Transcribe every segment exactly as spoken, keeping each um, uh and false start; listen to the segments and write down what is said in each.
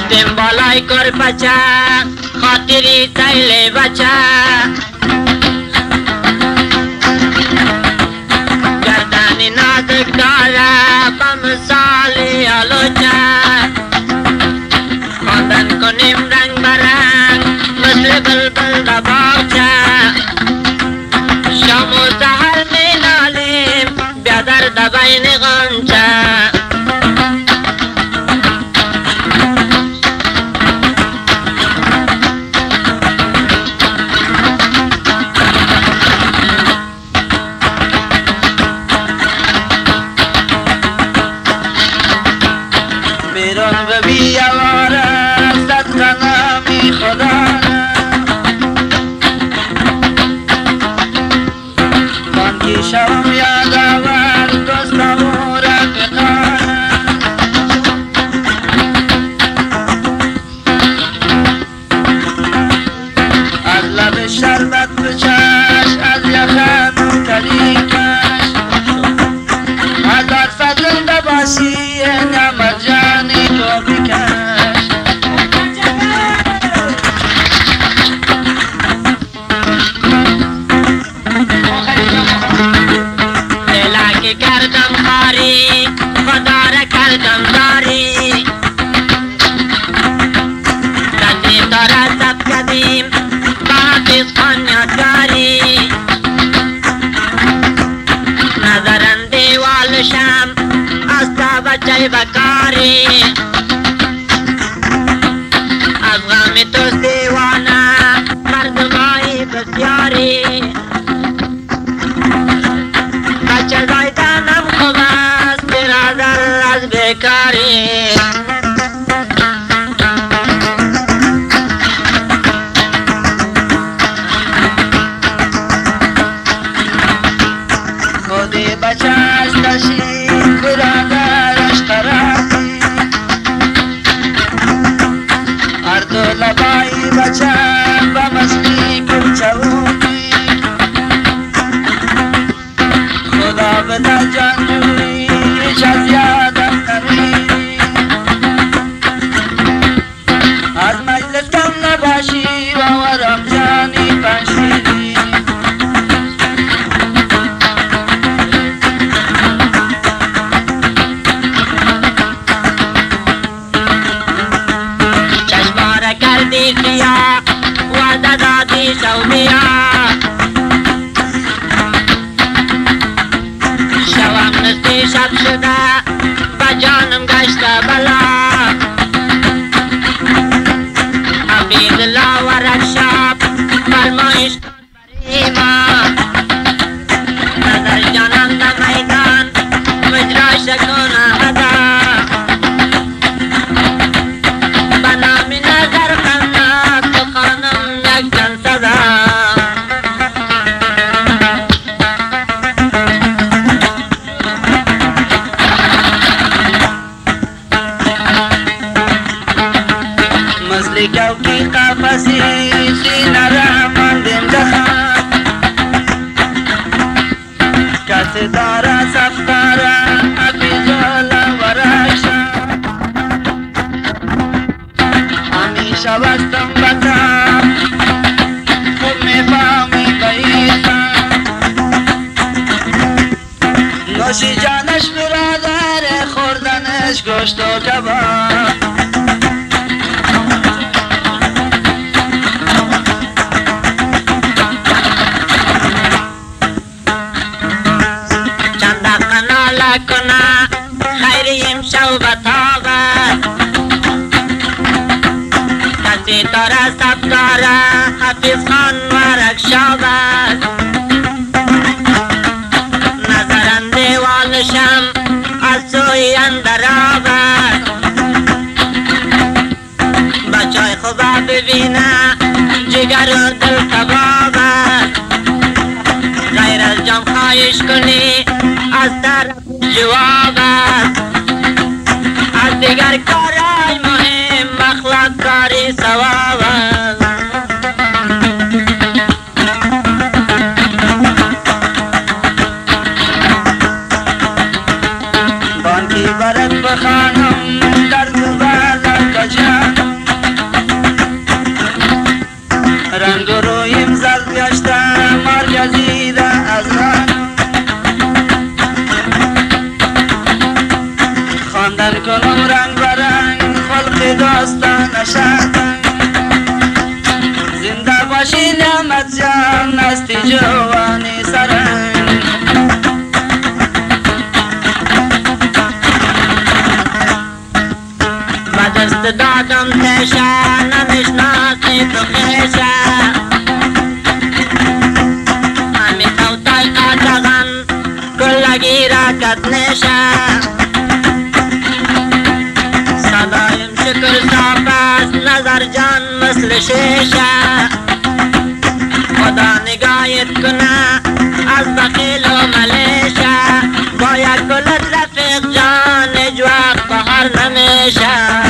رفتیم بالای کرپچه خاطری سیل بچه گردنی نازک داره با مثالی آلوچه خواندن کنیم رنگ برنگ مثل بلبل دا باغچه شام و سحر می نالیم بیا در دبین غنچه بیرون و بیاواره صدقه نامی خدا بانکی شوم یاد آور دوستم و رفقانه از لب شربت بچش از یخم طریقش هزار فضل باشی نعمت جانی تو بکش دلکی کردم خاری خدا را کردم داری رندیم دارا سب کدیم با حفیظ خان یادگاری نظرن دیوالشم استا بچه بکاری از غم تو دیوانه مردمای بسیاری بچه زایدنم خوب است برادر از بیکاری خودی بچهش کشید برادرش طرفی هر دو لبایی بچه و مستی گل چوبی خدا بده جان جویی هیچ از یادم نمیری از مجلس کم نباشی باورم جانی پنشیری کردی خیا وعده دادی شومیا شوم نستی شب شده با جانم گشته بلا حبیب الله و رکشاب فرمایش کن بریما نظر جانم در میدان مجرا شکن احدا مزلکو کی قفسی سینه را ماندیم دخم کسی داره سفتاره حفیظالله و رکشم همیشه بستم بکم خوب میفهمی بایستم نوشی جانش برادر خوردنش گوشت و کباب کنه خیریم شو بتابد کسی داره سب داره حفیظ خان و رکشابد نظرن دیوالشم از سوی اندر آبد بچای خوبه ببینه جگر و دل کبابد غیر از جام خواهش کنی از طرف جوابت از دیگر کارای مهم اخلاق کاری ثوابت بانکی برد بخانم در تو بازم کجا سرم و دست دادم تشه نمیشناسی تو خیشه همی توتای قاچغن کلگی را کت نشه صدایم شکل صاف است نظر جان مثل شیشه خدا نگاهت کنه از بخیل و ملیشه با یک گلت رفیق جان اجواق بهار نمیشه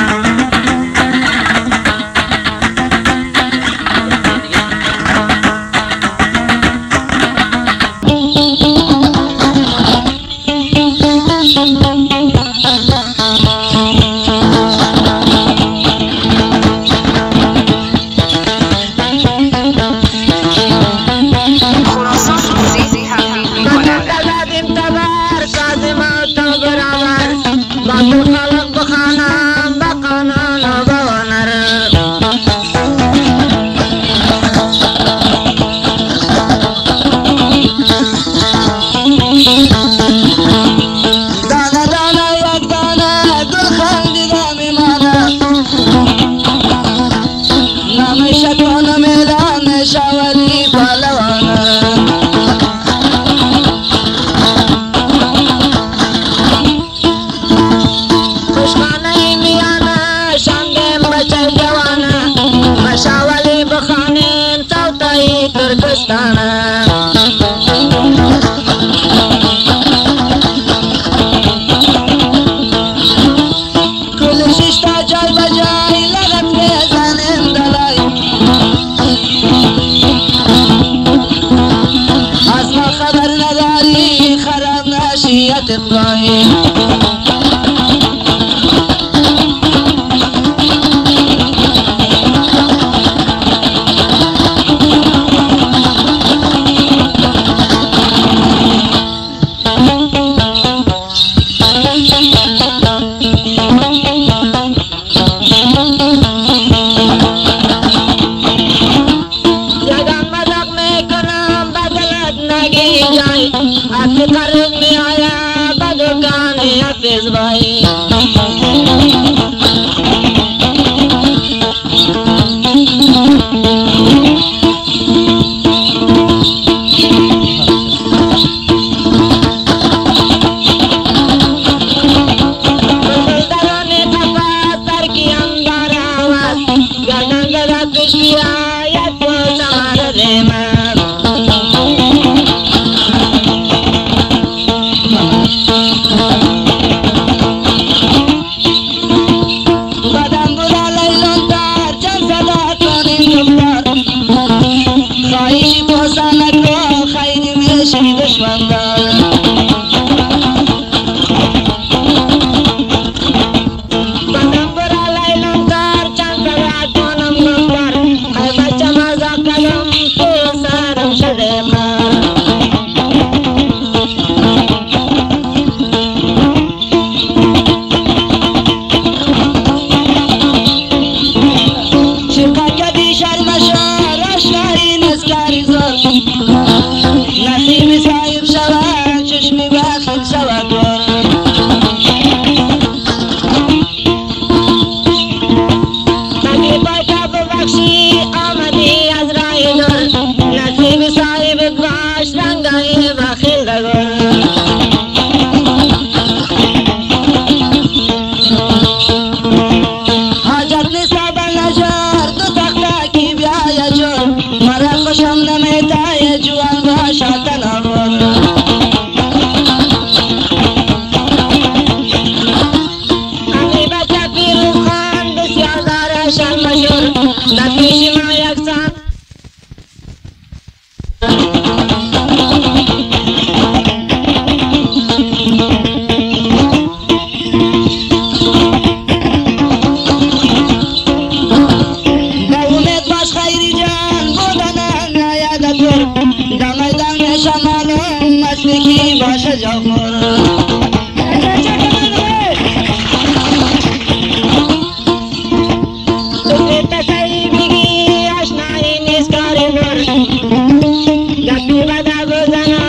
Gatti bada gozana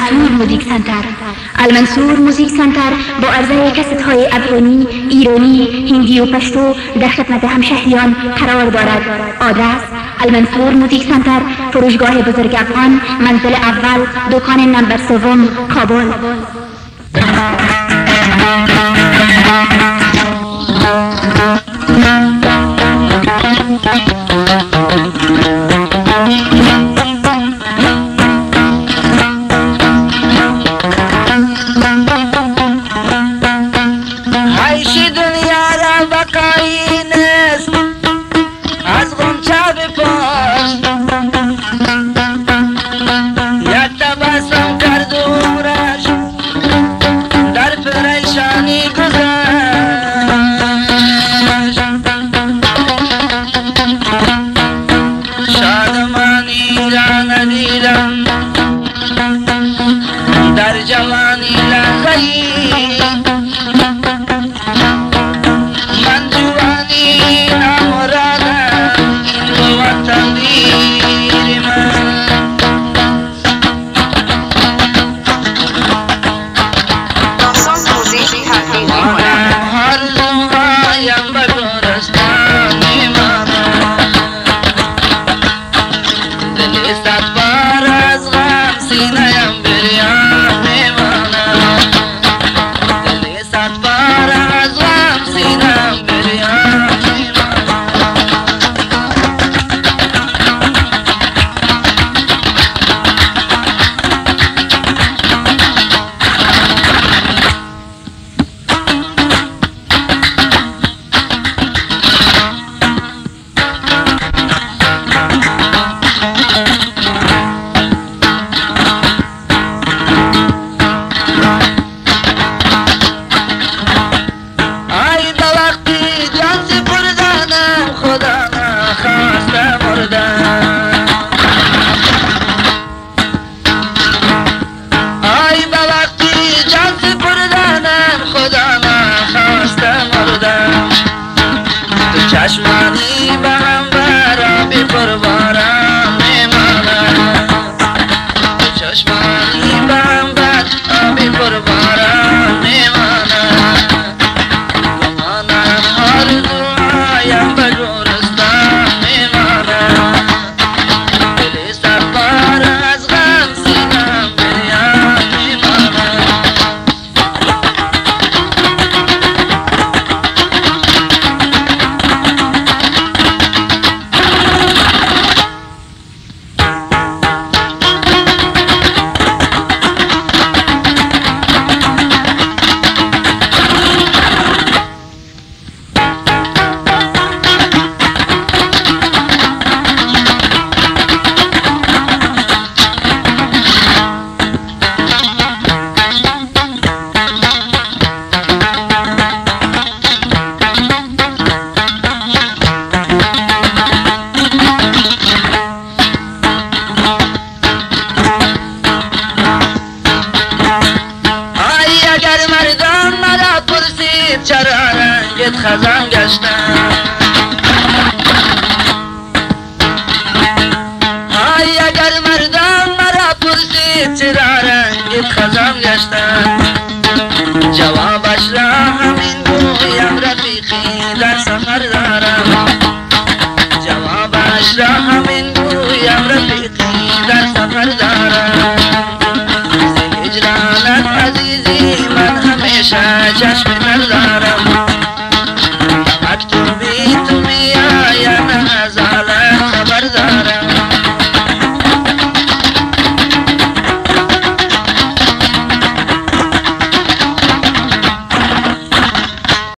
المنصور موزیک سنتر. المنصور موزیک سنتر با عرضه کست های افغانی، ایرانی، هندی و پشتو در خدمت همشهریان قرار دارد. آدرس المنصور موزیک سنتر، فروشگاه بزرگ افغان، منزل اول، دکان نمبر سوم، کابل. عیش دنیا را بقایی نیست، از غنچه بپاش، یک تبسم کرد و عمرش در پریشانی گذشت. شادمانی را ندیدم در جوانی لحظه‌ای، من جوانی نامرادم، این بود تقدیر من. آرزوهایم به گورستان میمانم، دل صد بار از غم سینه‌ام بریان میمانم، دل صد بار از غم سینه‌ام بریان میمانم. ای به وقتی جان سپردنم خدا نخواسته مردم، ای به وقتی جان سپردنم خدا نخواسته مردم. تو چشمانی به هم برا بی پروارم میمانم، تو چشمانی به هم برا بی پروارم میمانم. آرزوهایم به گورستان میمانم، دل صد بار از غم سینه‌ام بریان میمانم. اگر مردم مرا پرسید چرا رنگت خزان گشتم، ای اگر مردم مرا پرسید چرا رنگت خزان گشتم، جوابش را